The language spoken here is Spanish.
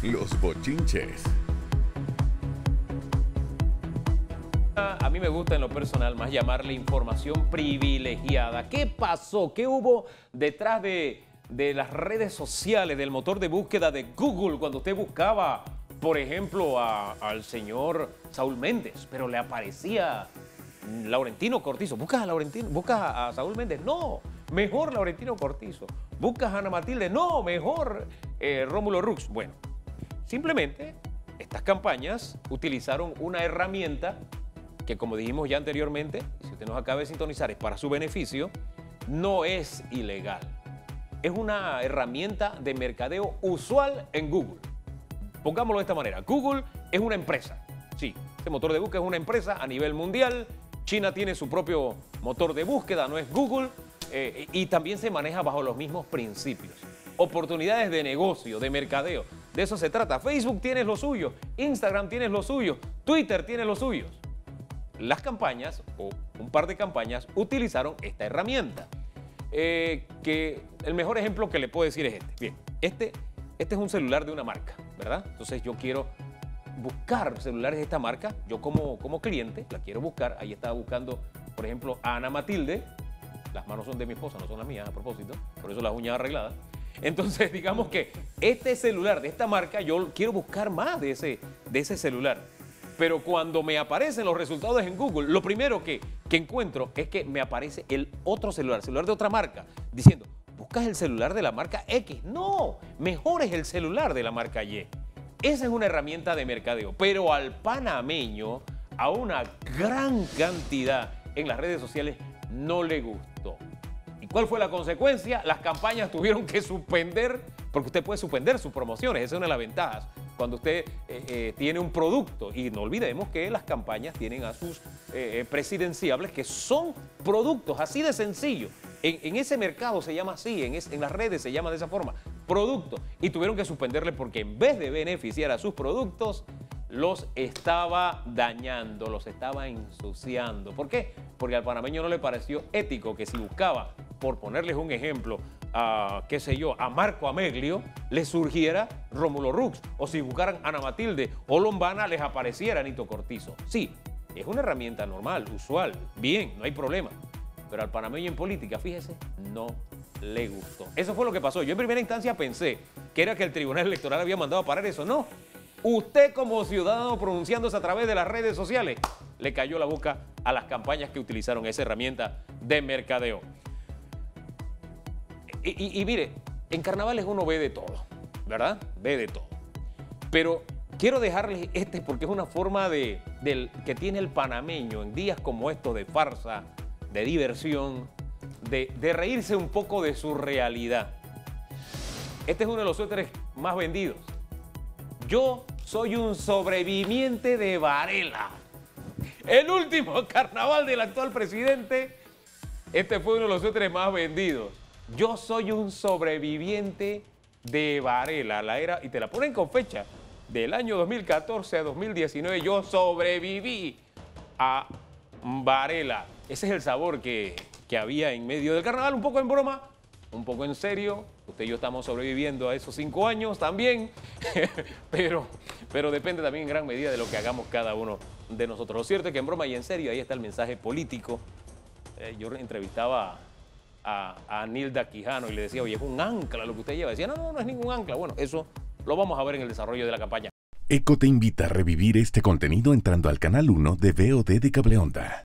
Los bochinches. A mí me gusta en lo personal más llamarle información privilegiada. ¿Qué pasó? ¿Qué hubo detrás de las redes sociales, del motor de búsqueda de Google cuando usted buscaba, por ejemplo, al señor Saúl Méndez, pero le aparecía Laurentino Cortizo? ¿Buscas a Saúl Méndez? No, mejor Laurentino Cortizo. ¿Buscas a Ana Matilde? No, mejor Rómulo Rux. Bueno, simplemente estas campañas utilizaron una herramienta que, como dijimos ya anteriormente, si usted nos acaba de sintonizar, es para su beneficio, no es ilegal. Es una herramienta de mercadeo usual en Google. Pongámoslo de esta manera. Google es una empresa. Sí, este motor de búsqueda es una empresa a nivel mundial. China tiene su propio motor de búsqueda, no es Google, y también se maneja bajo los mismos principios. Oportunidades de negocio, de mercadeo. De eso se trata. Facebook tiene lo suyo, Instagram tiene lo suyo, Twitter tiene los suyos. Las campañas, o un par de campañas, utilizaron esta herramienta. Que el mejor ejemplo que le puedo decir es este. Bien, este es un celular de una marca, ¿verdad? Entonces yo quiero buscar celulares de esta marca. Yo como cliente la quiero buscar. Ahí estaba buscando, por ejemplo, a Ana Matilde. Las manos son de mi esposa, no son las mías, a propósito. Por eso las uñas arregladas. Entonces, digamos que este celular de esta marca, yo quiero buscar más de ese celular. Pero cuando me aparecen los resultados en Google, lo primero que encuentro es que me aparece el otro celular de otra marca, diciendo, ¿buscas el celular de la marca X? No, mejor es el celular de la marca Y. Esa es una herramienta de mercadeo, pero al panameño, a una gran cantidad en las redes sociales, no le gustó. ¿Y cuál fue la consecuencia? Las campañas tuvieron que suspender, porque usted puede suspender sus promociones, esa es una de las ventajas. Cuando usted tiene un producto, y no olvidemos que las campañas tienen a sus presidenciables que son productos, así de sencillo. En ese mercado se llama así, en las redes se llama de esa forma, producto. Y tuvieron que suspenderle porque en vez de beneficiar a sus productos, los estaba dañando, los estaba ensuciando. ¿Por qué? Porque al panameño no le pareció ético que si buscaba, por ponerles un ejemplo, qué sé yo, a Marco Ameglio, les surgiera Rómulo Rux. O si buscaran a Ana Matilde o Lombana, les apareciera Anito Cortizo. Sí, es una herramienta normal, usual, bien, no hay problema. Pero al panameño en política, fíjese, no le gustó. Eso fue lo que pasó. Yo en primera instancia pensé que era que el Tribunal Electoral había mandado a parar eso. No, usted como ciudadano pronunciándose a través de las redes sociales, le cayó la boca a las campañas que utilizaron esa herramienta de mercadeo. Y mire, en carnavales uno ve de todo, ¿verdad? Ve de todo. Pero quiero dejarles porque es una forma que tiene el panameño en días como estos de farsa, de diversión, de reírse un poco de su realidad. Este es uno de los suéteres más vendidos. Yo soy un sobreviviente de Varela. El último carnaval del actual presidente, este fue uno de los suéteres más vendidos. Yo soy un sobreviviente de Varela, y te la ponen con fecha, del año 2014 a 2019, yo sobreviví a Varela. Ese es el sabor que había en medio del carnaval, un poco en broma, un poco en serio. Usted y yo estamos sobreviviendo a esos 5 años también, pero depende también en gran medida de lo que hagamos cada uno de nosotros. Lo cierto es que en broma y en serio, ahí está el mensaje político. Yo entrevistaba a Nilda Quijano y le decía, oye, es un ancla lo que usted lleva. Decía, no es ningún ancla. Bueno, eso lo vamos a ver en el desarrollo de la campaña. ECO te invita a revivir este contenido entrando al canal 1 de VOD de Cableonda.